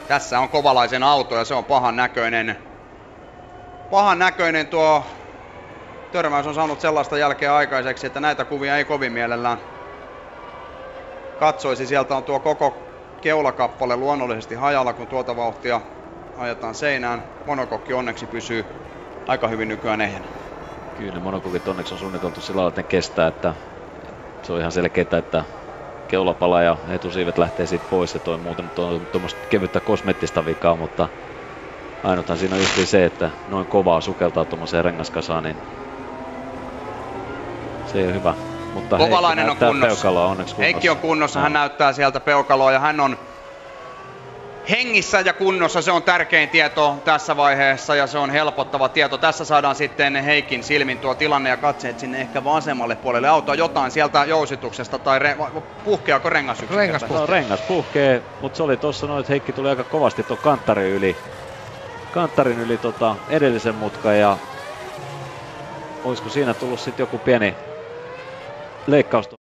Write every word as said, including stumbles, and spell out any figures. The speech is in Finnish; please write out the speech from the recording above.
Tässä on Kovalaisen auto ja se on pahan näköinen. Pahan näköinen tuo törmäys on saanut sellaista jälkeä aikaiseksi, että näitä kuvia ei kovin mielellään katsoisi. Sieltä on tuo koko keulakappale luonnollisesti hajalla, kun tuota vauhtia ajetaan seinään. Monokokki onneksi pysyy aika hyvin nykyään ehjänä. Kyllä ne monokokit onneksi on suunniteltu sillä lailla, että ne kestää, että se on ihan selkeää, että keulapala ja etusiivet lähtee siitä pois ja toi muuten on tuommoista kevyttä kosmettista vikaa, mutta ainuthan siinä on just se, että noin kovaa sukeltaa tuommoiseen rengaskasaan, niin se ei ole hyvä. Mutta Kovalainen Heikki on kunnossa. Peukaloa onneksi kunnossa. Heikki on kunnossa, hän näyttää sieltä peukaloa ja hän on hengissä ja kunnossa. Se on tärkein tieto tässä vaiheessa ja se on helpottava tieto. Tässä saadaan sitten Heikin silmin tuo tilanne ja katseet sinne ehkä vasemmalle puolelle autoa. Jotain sieltä jousituksesta tai re- puhkeako rengas yksinkertaisesti? Rengas puhkee. No, rengas puhkee, mutta se oli tossa noin, että Heikki tuli aika kovasti tuon kanttarin yli. Kanttarin yli tota edellisen mutkan ja olisiko siinä tullut sitten joku pieni leikkaus